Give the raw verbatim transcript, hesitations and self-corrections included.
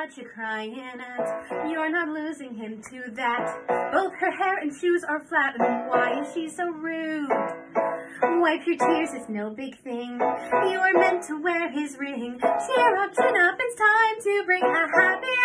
what you're crying at. You're not losing him to that. Both her hair and shoes are flat, and why is she so rude? Wipe your tears, it's no big thing. You were meant to wear his ring. Cheer up, chin up, it's time to bring a happy